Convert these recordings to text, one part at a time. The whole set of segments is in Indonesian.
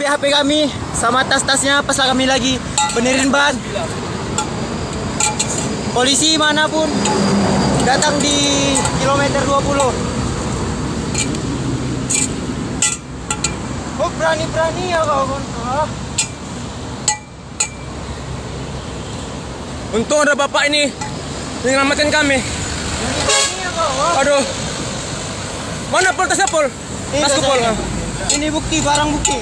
HP kami sama tas-tasnya pas kami lagi benerin ban. Polisi manapun datang di kilometer 20. Oh, berani-berani ya kau. Untung ada bapak ini menyelamatkan kami. Berani-berani ya kau. Aduh. Mana pol tasnya pol? Tasku pol. Ini bukti, barang bukti.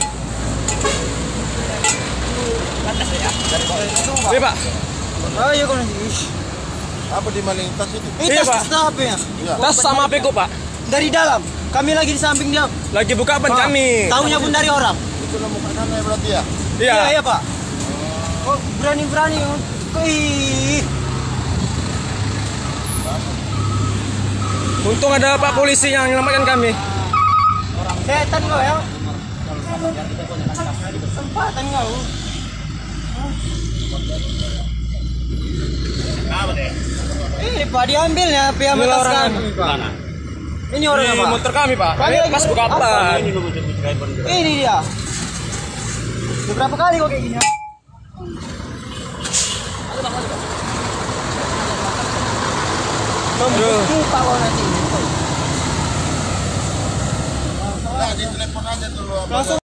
Iya pak. Ayo kau nanti. Apa di maling tas itu? Iya, Pak. Tas apa ya? Tas sama HP ku pak. Dari dalam. Kami lagi di samping dia. Lagi buka ban kami. Tahunya pun dari orang. Itu nomor kanannya berarti ya? Iya. Iya, Pak. Oh, berani-berani. Ih. Untung ada pak polisi yang menyelamatkan kami. Setan kau ya. Sempatan kau. Ini Pak diambil ya pihak Inilah atas orang kami Pak. Ini orangnya Ini Pak. motor kami pak. Kami lagi Pas buka apa? ban. Ini dia. Beberapa kali kok kayak gini. Membukti Pak kau nanti. Nah, di telepon aja dulu. Langsung